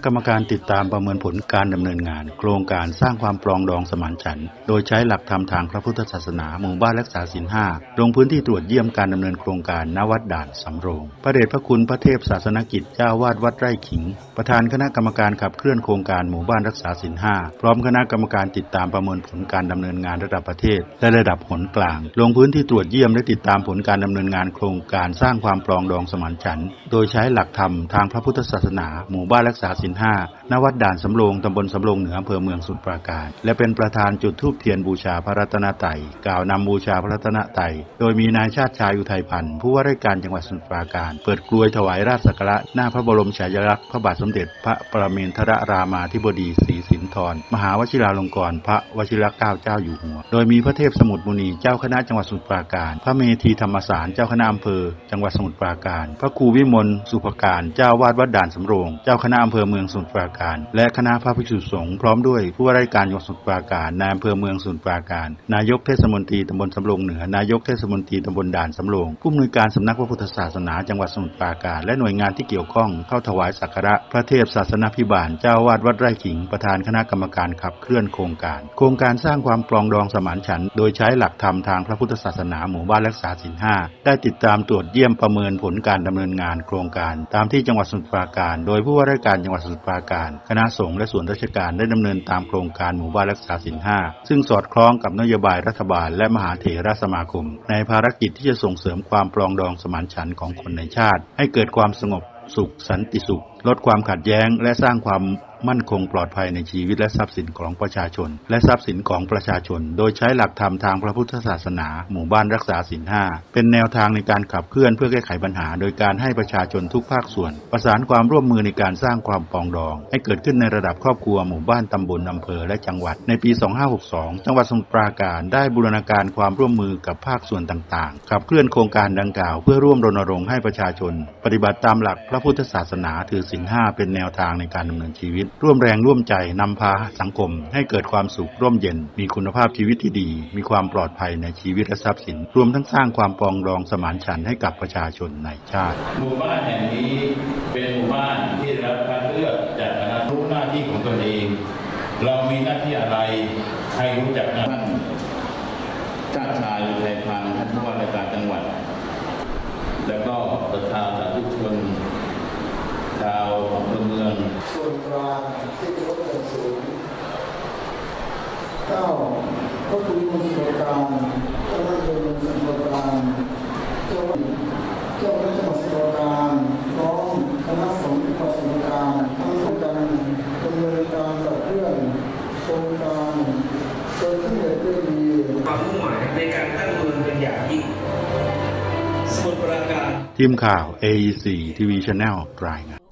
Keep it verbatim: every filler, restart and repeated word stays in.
กรรมการติดตามประเมินผลการดำเนินงานโครงการสร้างความปรองดองสมานฉันท์โดยใช้หลักธรรมทางพระพุทธศาสนาหมู่บ้านรักษาศีลห้าลงพื้นที่ตรวจเยี่ยมการดำเนินโครงการณวัดด่านสำโรงพระเดชพระคุณพระเทพศาสนกิจเจ้าวาดวัดไร่ขิงประธานคณะกรรมการขับเคลื่อนโครงการหมู่บ้านรักษาศีลห้าพร้อมคณะกรรมการติดตามประเมินผลการดำเนินงานระดับประเทศและระดับหนกลางลงพื้นที่ตรวจเยี่ยมและติดตามผลการดำเนินงานโครงการสร้างความปรองดองสมานฉันท์โดยใช้หลักธรรมทางพระพุทธศาสนาหมู่บ้านรักษาศีลห้าณวัดด่านสำโรงตำบลสำโรงเหนืออำเภอเมืองสมุทรปราการและเป็นประธานจุดธูปเทียนบูชาพระรัตนตรัยกล่าวนำบูชาพระรัตนตรัยโดยมีนายชาติชายอุทัยพันธ์ผู้ว่าราชการจังหวัดสมุทรปราการเปิดกลวยถวายราชสักการะหน้าพระบรมฉายาลักษณ์พระบาทสมเด็จพระปรมินทรรามาธิบดีศรีสินธรมหาวชิราลงกรณ์พระวชิรเกล้าเจ้าอยู่หัวโดยมีพระเทพสมุทรมุนีเจ้าคณะจังหวัดสมุทรปราการพระเมธีธรรมสารเจ้าคณะอำเภอจังหวัดสมุทรปราการพระครูวิมลสุภการเจ้าวาดวัดด่านสำโรงเจ้าคณะอำเภอเมืองสมุทรปราการและคณะพระภิกษุสงฆ์พร้อมด้วยผู้ว่าราชการจังหวัดสมุทรปราการนายอำเภอเมืองสมุทรปราการนายกเทศมนตรีตำบลสำโรงเหนือนายกเทศมนตรีตำบลด่านสำโรงผู้อำนวยการสำนักพระพุทธศาสนาจังหวัดสมุทรปราการและหน่วยงานที่เกี่ยวข้องเข้าถวายสักการะพระเทพศาสนภิบาลเจ้าวาดวัดไร่ขิงประธานคณะกรรมการขับเคลื่อนโครงการโครงการสร้างความปรองดองสมานฉันท์โดยใช้หลักธรรมทางพระพุทธศาสนาหมู่บ้านรักษาศีลห้าได้ติดตามตรวจเยี่ยมประเมินผลการดำเนินงานโครงการตามที่จังหวัดสมุทรปราการโดยผู้ว่าราชการจังหวัดสมุทรปราการคณะสงฆ์และส่วนราชการได้ดำเนินตามโครงการหมู่บ้านรักษาศีลห้าซึ่งสอดคล้องกับนโยบายรัฐบาลและมหาเถรสมาคมในภารกิจที่จะส่งเสริมความปรองดองสมานฉันท์ของคนในชาติให้เกิดความสงบสุขสันติสุขลดความขัดแย้งและสร้างความมั่นคงปลอดภัยในชีวิตและทรัพย์สินของประชาชนและทรัพย์สินของประชาชนโดยใช้หลักธรรมทางพระพุทธศาสนาหมู่บ้านรักษาศีลห้าเป็นแนวทางในการขับเคลื่อนเพื่อแก้ไขปัญหาโดยการให้ประชาชนทุกภาคส่วนประสานความร่วมมือในการสร้างความปรองดองให้เกิดขึ้นในระดับครอบครัวหมู่บ้านตำบลอำเภอและจังหวัดในปีสองพันห้าร้อยหกสิบสองจังหวัดสมุทรปราการได้บูรณาการความร่วมมือกับภาคส่วนต่างๆขับเคลื่อนโครงการดังกล่าวเพื่อร่วมรณรงค์ให้ประชาชนปฏิบัติตามหลักพระพุทธศาสนาถือศีลห้าเป็นแนวทางในการดำเนินชีวิตร่วมแรงร่วมใจนำพาสังคมให้เกิดความสุขร่มเย็นมีคุณภาพชีวิตที่ดีมีความปลอดภัยในชีวิตและทรัพย์สินรวมทั้งสร้างความปรองดองสมานฉันท์ให้กับประชาชนในชาติหมู่บ้านแห่งนี้เป็นหมู่บ้านที่รับการเลือกจากคณะรู้หน้าที่ของตนเองเรามีหน้าที่อะไรใครรู้จักนะท่านชาติชายอุทัยพันธ์ท่านผู้ว่าราชการจังหวัดแล้วก็ประชาชนทุกคนชาวอำเภอเมืองส่วนกลางที่เคารพอย่างสูงเก้าก็คือมณฑลการเจ้าหน้าที่มณฑลการเจ้าเจ้าหน้าที่จังหวัดสมุทรปราการน้องคณะสงฆ์จังหวัดสมุทรปราการทั้งร่วมกันดำเนินการขับเคลื่อนโครงการจนสำเร็จด้วยดีความมุ่งหมายในการตั้งเมืองเป็นอย่างยิ่งสมุทรปราการทีมข่าว เอ อี ซี ที วี Channel รายงาน